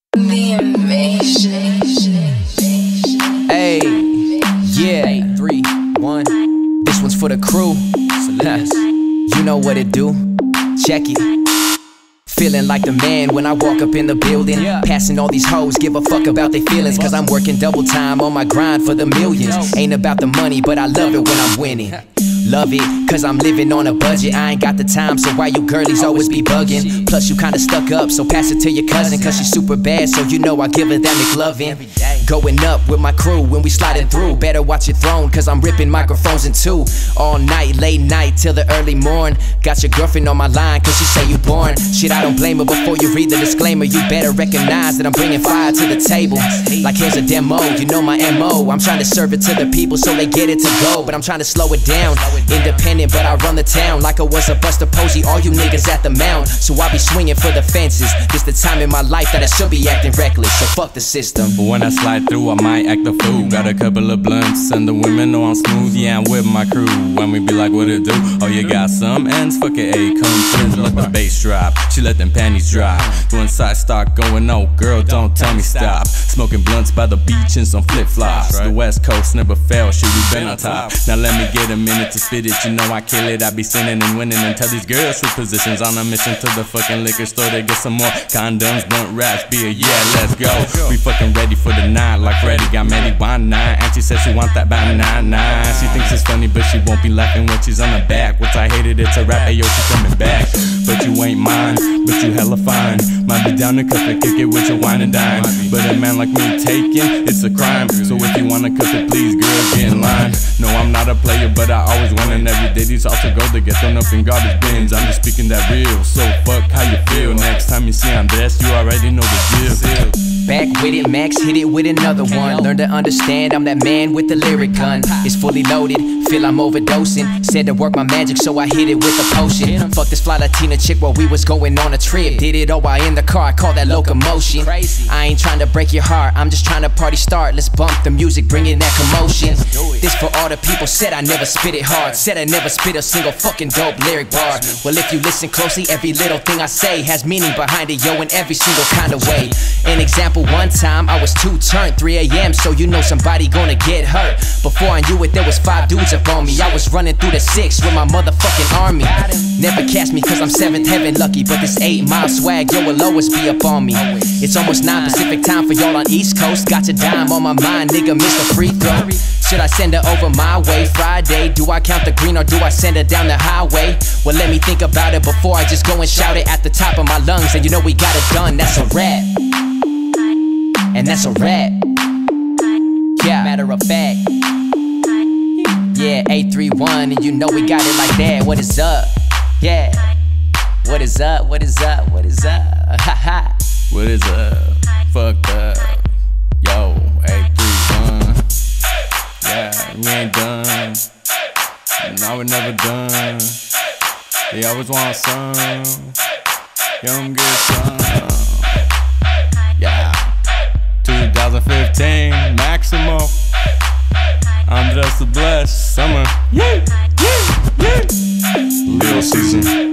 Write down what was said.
Hey, yeah, 3, 1. This one's for the crew. You know what it do. Check it. Feeling like the man when I walk up in the building. Passing all these hoes, give a fuck about their feelings. Cause I'm working double time on my grind for the millions. Ain't about the money, but I love it when I'm winning. Love it, cause I'm living on a budget. I ain't got the time, so why you girlies always be bugging? Plus you kinda stuck up, so pass it to your cousin. Cause she's super bad, so you know I give her that McLovin. Going up with my crew when we sliding through. Better watch your throne, cause I'm ripping microphones in two. All night, late night, till the early morn. Got your girlfriend on my line, cause she say you born. Shit, I don't blame her. Before you read the disclaimer, you better recognize that I'm bringing fire to the table. Like here's a demo, you know my MO. I'm trying to serve it to the people so they get it to go. But I'm trying to slow it down. Independent, but I run the town like I was a Buster Posey. All you niggas at the mound, so I be swinging for the fences. This the time in my life that I should be acting reckless, so fuck the system. But when I slide through, I might act a fool. Got a couple of blunts and the women know I'm smooth. Yeah, I'm with my crew. When we be like, what it do? Oh, you got some ends? Fuck it, A, come through. Let the bass drop, she let them panties drop. One side start going, oh girl, don't tell me stop. Smoking blunts by the beach and some flip-flops. The West Coast never fails, shit, we been on top. Now let me get a minute to spit it. You know I kill it, I be sinning and winning. And tell these girls switch positions. On a mission to the fucking liquor store to get some more condoms, blunt wraps, beer, yeah, let's go. We fucking ready for the night, like Freddy got Maddie by 9. And she said she want that by 9. She thinks it's funny, but she won't be laughing when she's on the back. Once I hated it's a rap, ayo, she coming back. But you ain't mine, but you hella fine. Might be down to cuff it, kick it with your wine and dine. But a man like me taking, it's a crime. So if you wanna cuff it, please, girl, get in line. No, I'm not a player, but I always win. And every day these also go to get thrown up in garbage bins. I'm just speaking that real, so fuck how you feel. Next time you see I'm dressed, you already know the deal. Back with it, Max hit it with another one. Learn to understand, I'm that man with the lyric gun. It's fully loaded, feel I'm overdosing. Said to work my magic, so I hit it with a potion. Fuck this fly Latina chick while we was going on a trip. Did it all while in the car, I call that locomotion. I ain't trying to break your heart, I'm just trying to party start. Let's bump the music, bring in that commotion. This for all the people said I never spit it hard. Said I never spit a single fucking dope lyric bar. Well, if you listen closely, every little thing I say has meaning behind it, yo, in every single kind of way. An example, one time I was 2 turned 3 AM, so you know somebody gonna get hurt. Before I knew it, there was 5 dudes up on me. I was running through the 6 with my motherfucking army. Never catch me cause I'm 7th heaven lucky, but this 8-mile swag, yo, will always be up on me. It's almost 9 Pacific time for y'all on East Coast. Got your dime on my mind, nigga, missed a free throw. Should I send her over my way Friday? Do I count the green or do I send her down the highway? Well, let me think about it before I just go and shout it at the top of my lungs. And you know we got it done, that's a rap. And that's a rap. Yeah, matter of fact. Yeah, 831, and you know we got it like that. What is up? Yeah. What is up? What is up? What is up? Ha ha. What is up? Fucked up. Yo, 831. Yeah, we ain't done. No, we're never done. They always want some. Come get some. Yeah. 2015, Maximo. I'm just a blessed summer. Yeah, yeah, yeah. Little season.